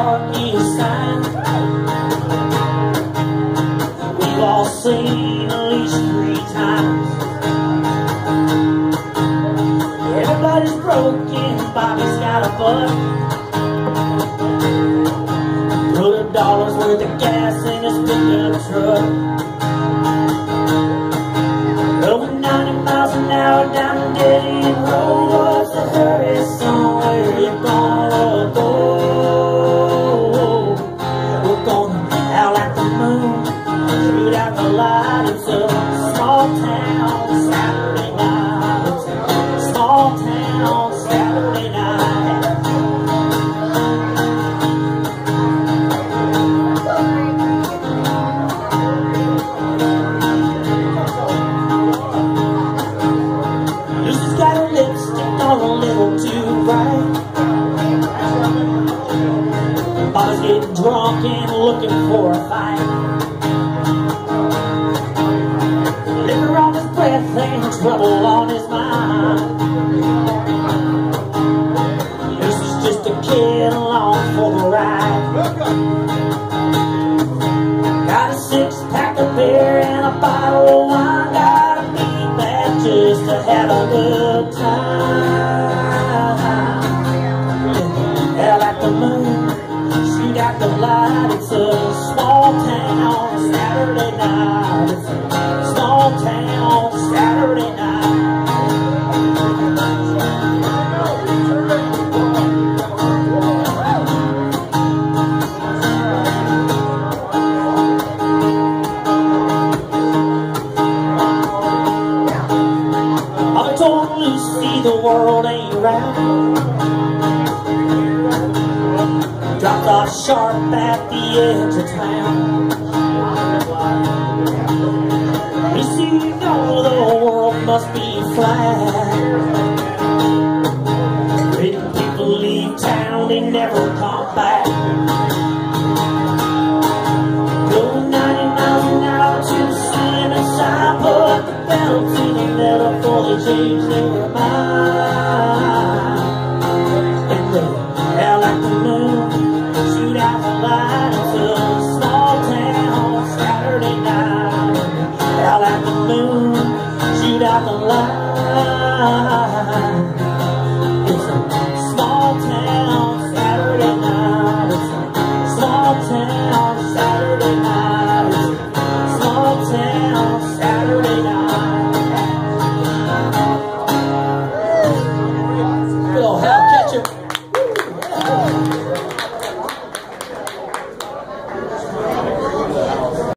Park East sign. We've all seen at least 3 times. Everybody's broken, Bobby's got a butt. Put $1 worth of gas in his pickup truck. Going 90 miles an hour down the dead-end road. What's the hurry, son? Where you gonna go? We're gonna howl at the moon, shoot out the light. It's a small town Saturday night. It's a small town Saturday night. Lucy's got her lipstick on a little too bright. Bobby's getting drunk and looking for a fight. Liquor on his breath and trouble on his mind. Lucy's just a kid along for the ride. Got a 6-pack of beer and a bottle of wine. Gotta beat that just to have a good time. Hell at the moon, shoot out the light. It's a small town Saturday night. It's a small town Saturday night. I told Lucy the world ain't round. Dropped off sharp at the edge of town. Lucy, you know the world must be flat.